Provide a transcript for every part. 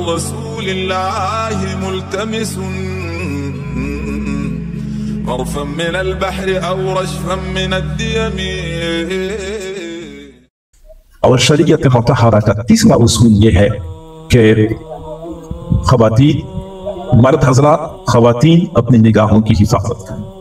رسول الله ملتمس غرفا من البحر أو رشفا من الديم. اور شریعت مطہرہ کا تیسرا اصول یہ ہے کہ خواتین مرد حضرات خواتین اپنی نگاہوں کی حفاظت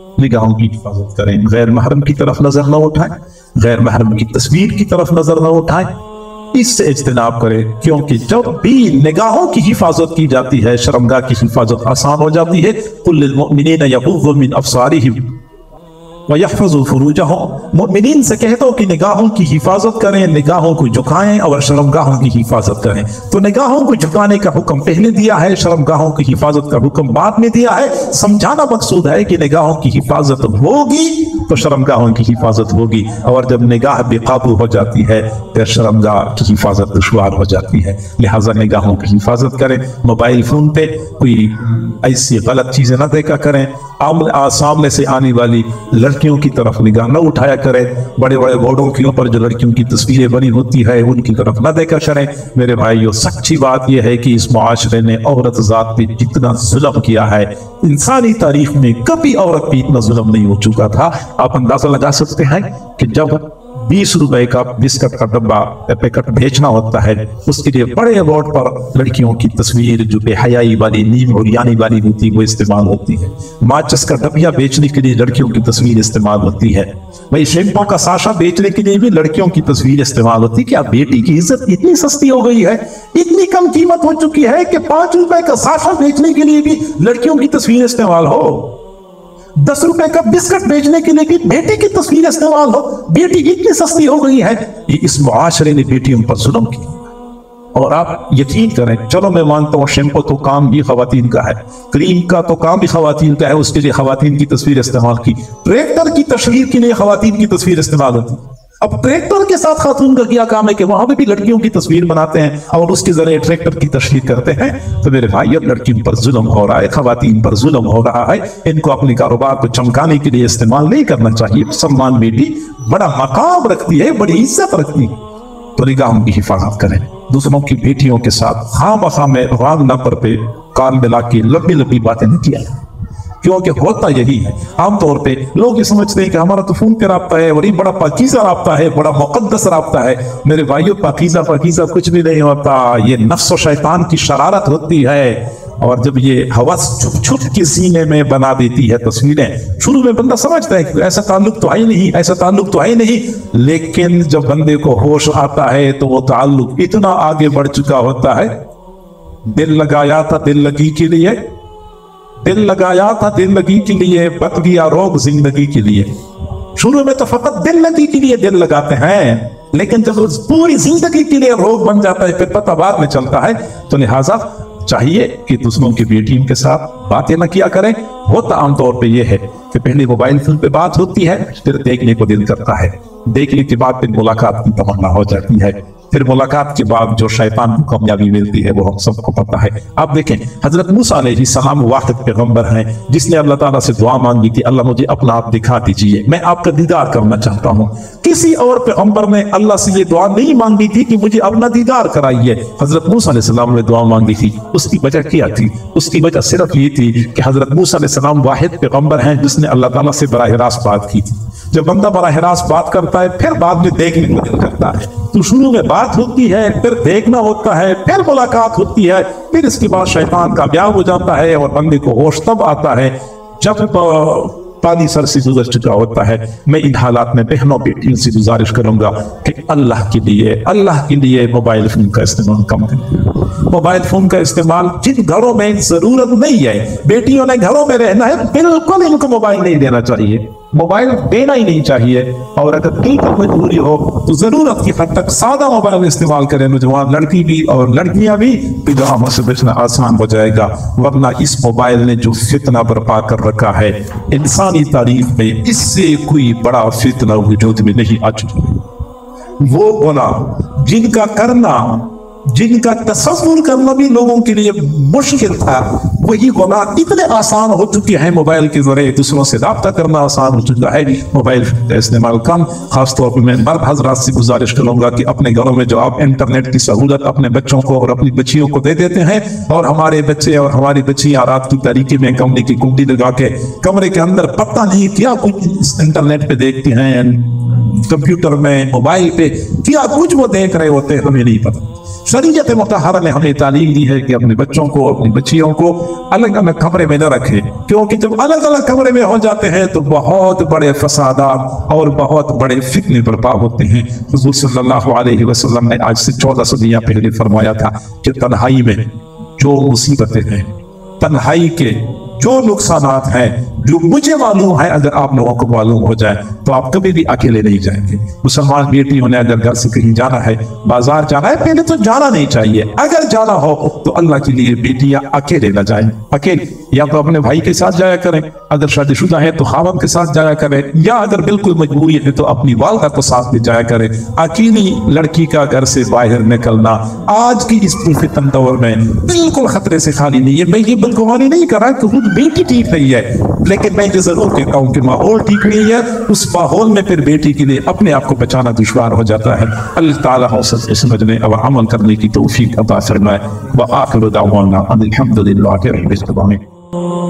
کریں، غیر محرم کی طرف نظر نہ اٹھائیں، غیر محرم کی تصویر کی طرف نظر نہ اٹھائیں، اس سے اجتناب کریں، کیونکہ جب بھی نگاہوں کی حفاظت کی جاتی ہے شرمگاہ کی حفاظت آسان ہو جاتی ہے۔ قُلْ لِلْمُؤْمِنِينَ يَغُضُّوا مِنْ أَبْصَارِهِمْ وَيَحْفَظُوا فُرُوجَهُمْ، مومنین سے کہہ دو کہ نگاہوں کی حفاظت کریں، نگاہوں کو جھکائیں اور شرمگاہوں کی حفاظت کریں۔ تو نگاہوں کو جھکانے کا حکم پہلے دیا ہے، شرمگاہوں کی حفاظت کا حکم بعد میں دیا ہے۔ سمجھانا مقصود ہے کہ نگاہوں کی حفاظت ہوگی تو شرمگاہوں کی حفاظت ہوگی، اور جب نگاہ بے قابو ہو جاتی ہے پھر شرمگاہ کی حفاظت دشوار ہو جاتی ہے۔ لہٰذا نگاہوں کی حفاظت کریں، موبائل فون پہ کوئی ایسی غلط چیزیں نہ دیکھا کریں، سامنے سے آنے والی لڑکیوں کی طرف نگاہ نہ اٹھایا کریں، بڑے بڑے بورڈوں کے اوپر جو لڑکیوں کی تصویریں بنی ہوتی ہے ان کی طرف نہ دیکھا کریں۔ میرے بھائیو، سچی بات یہ ہے کہ اس معاشرے نے عورت ذات پہ جتنا ظلم کیا ہے، انسانی تاریخ میں کبھی عورت پہ اتنا ظلم نہیں ہو چکا تھا۔ آپ اندازہ لگا سکتے ہیں کہ جب 20 روپے کا بسکٹ کا ڈبہ پیکٹ بیچنا ہوتا ہے، اس کے لیے بڑے بورڈ پر لڑکیوں کی تصویر جو بے حیائی والی نیم اوریانی والی ہوتی وہ استعمال ہوتی ہے۔ ماچس کا ڈبیا بیچنے کے لیے لڑکیوں کی تصویر استعمال ہوتی ہے۔ بھائی شیمپو کا ساشا بیچنے کے لیے بھی لڑکیوں کی تصویر استعمال ہوتی ہے۔ کیا بیٹی کی عزت اتنی سستی ہو گئی ہے، اتنی کم قیمت ہو چکی ہے کہ 5 روپے کا ساشا بیچنے کے لیے بھی لڑکیوں کی تصویر استعمال ہو، 10 روپے کا بسکٹ بیچنے کے لیے بھی بیٹی کی تصویر استعمال ہو؟ بیٹی اتنی سستی ہو گئی ہے۔ یہ اس معاشرے نے بیٹیوں پر ظلم کیا۔ اور آپ یقین کریں، چلو میں مانتا ہوں شیمپو تو کام بھی خواتین کا ہے، کریم کا تو کام بھی خواتین کا ہے، اس کے لیے خواتین کی تصویر استعمال کی، ٹریکٹر کی تشہیر کے لیے خواتین کی تصویر استعمال ہوتی۔ اب ٹریکٹر کے ساتھ خاتون کا کیا کام ہے کہ وہاں بھی لڑکیوں کی تصویر بناتے ہیں اور اس کے ذریعے ٹریکٹر کی تشہیر کرتے ہیں۔ تو میرے بھائی، اب لڑکیوں پر ظلم ہو رہا ہے، خواتین پر ظلم ہو رہا ہے، ان کو اپنے کاروبار کو چمکانے کے لیے استعمال نہیں کرنا چاہیے۔ مسلمان بیٹی بڑا مقام رکھتی ہے، بڑی عزت رکھتی ہے، تو نگاہوں کی حفاظت کریں۔ دوسروں کی بیٹیوں کے ساتھ خواہ مخواہ میں رانگ نمبر پہ کان ملا کے لمبی لمبی باتیں نہیں کیا، کیونکہ ہوتا یہی ہے۔ عام طور پہ لوگ یہ سمجھتے ہیں کہ ہمارا تو فون پہ رابطہ ہے، بڑی بڑا پاکیزہ رابطہ ہے، بڑا مقدس رابطہ ہے۔ میرے بھائیو، پاکیزہ کچھ بھی نہیں ہوتا، یہ نفس و شیطان کی شرارت ہوتی ہے۔ اور جب یہ ہوس چھپ چھپ کے سینے میں بنا دیتی ہے تصویریں، شروع میں بندہ سمجھتا ہے کہ ایسا تعلق تو ہے نہیں، ایسا تعلق تو ہے نہیں، لیکن جب بندے کو ہوش آتا ہے تو وہ تعلق اتنا آگے بڑھ چکا ہوتا ہے۔ دل لگایا تھا دل لگی کے لیے، دل لگایا تھا دل لگی کے لیے، بت گیا روگ زندگی کے لیے۔ شروع میں تو فقط دل لگی کے لیے دل لگاتے ہیں، لیکن جب پوری زندگی کے لیے روگ بن جاتا ہے پھر پتہ بعد میں چلتا ہے۔ تو لہٰذا چاہیے کہ دوسروں کی بیٹیوں کے ساتھ باتیں نہ کیا کریں۔ ہوتا عام طور پہ یہ ہے کہ پہلے موبائل فون پہ بات ہوتی ہے، پھر دیکھنے کو دل کرتا ہے، دیکھنے کے بعد پھر ملاقات کی تمنا ہو جاتی ہے، پھر ملاقات کے بعد جو شیطان کو کامیابی ملتی ہے وہ ہم سب کو پتہ ہے۔ آپ دیکھیں، حضرت موسیٰ علیہ السلام واحد پیغمبر ہیں جس نے اللہ تعالیٰ سے دعا مانگی تھی، اللہ مجھے اپنا آپ دکھا دیجئے، میں آپ کا دیدار کرنا چاہتا ہوں۔ کسی اور پیغمبر نے اللہ سے یہ دعا نہیں مانگی تھی کہ مجھے اپنا دیدار کرائیے، حضرت موسیٰ علیہ السلام نے دعا مانگی تھی۔ اس کی وجہ کیا تھی؟ اس کی وجہ صرف یہ تھی کہ حضرت موسیٰ علیہ السلام واحد پیغمبر ہیں جس نے اللہ تعالیٰ سے براہ راست بات کی تھی۔ جب بندہ براہ راست بات کرتا ہے پھر بعد میں دیکھنے کو دل کرتا ہے، تو شروع میں بات ہوتی ہے، پھر دیکھنا ہوتا ہے، پھر ملاقات ہوتی ہے، پھر اس کے بعد شیطان کامیاب ہو جاتا ہے اور بندے کو ہوش تب آتا ہے جب پانی سر سے گزر چکا ہوتا ہے۔ میں ان حالات میں بہنوں بیٹیوں سے گزارش کروں گا کہ اللہ کے لیے موبائل فون کا استعمال کم کریں۔ موبائل فون کا استعمال جن گھروں میں ضرورت نہیں ہے، بیٹیوں نے گھروں میں رہنا ہے، بالکل ان کو موبائل نہیں دینا چاہیے، موبائل دینا ہی نہیں چاہیے۔ اور اگر بالکل مجبوری ہو تو ضرورت کی حد تک سادہ موبائل استعمال کریں، نوجوان لڑکی بھی اور لڑکیاں بھی، پیغاموں سے بچنا آسان ہو جائے گا۔ ورنہ اس موبائل نے جو فتنہ برپا کر رکھا ہے انسانی تاریخ میں، اس سے کوئی بڑا فتنہ وجود میں نہیں آ چکا۔ وہ گناہ جن کا کرنا जिनका तसव्वुर करना भी लोगों के लिए मुश्किल था, वही गुनाह इतने आसान हो चुके हैं। मोबाइल के जरिए दूसरों से राब्ता करना आसान हो चुका है। मोबाइल का इस्तेमाल कम, खासतौर पर मैं मर्द हजरात से गुजारिश करूंगा कि अपने घरों में जो आप इंटरनेट की सहूलत अपने बच्चों को और अपनी बच्चियों को दे देते हैं, और हमारे बच्चे और हमारी बच्चियां रात की तारीकी में कमरे की कुंडी लगा के कमरे के अंदर पता नहीं क्या कुछ इंटरनेट पे देखती हैं, कंप्यूटर में, मोबाइल पे क्या कुछ वो देख रहे होते हैं, हमें नहीं पता। शरीयत मुतहरा ने हमें तालीम दी है कि अपने बच्चों को, अपनी बच्चियों को अलग अलग कमरे में न रखें, क्योंकि जब अलग अलग कमरे में हो जाते हैं तो बहुत बड़े फसादात और बहुत बड़े फितने बर्पा होते हैं। हुज़ूर सल्लल्लाहु अलैहि वसल्लम ने आज से 14 सदियां पहले फरमाया था कि तन्हाई में जो मुसीबतें हैं, तन्हाई के जो नुकसानात हैं, जो मुझे मालूम है, अगर आप लोगों को मालूम हो जाए तो आप कभी भी अकेले नहीं जाएंगे। मुसलमान बेटियों ने अगर घर से कहीं जाना है, बाजार जाना है, पहले तो जाना नहीं चाहिए। अगर जाना हो तो अल्लाह के लिए बेटियां अकेले न जाएं। अकेले या तो अपने भाई के साथ जाया करें, अगर शादीशुदा है तो खावम के साथ जाया करें, या अगर बिल्कुल मजबूरी है तो अपनी वालदा को साथ में जाया करें। अकेली लड़की का घर से बाहर निकलना आज की इस फितन दौर में बिल्कुल खतरे से खाली नहीं है। मैं ये बदगुमानी नहीं कर रहा कि खुद बेटी ठीक नहीं है, लेकिन मैं ये जरूर कहता हूँ कि माहौल ठीक नहीं है। उस माहौल में फिर बेटी के लिए अपने आप को बचाना दुश्वार हो जाता है। अल्लाह ताला हम सब समझने और अमल करने की तौफीक अता फरमाए। व आखिर दावाना अनिल हम्दुलिल्लाहि रब्बिल आलमीन।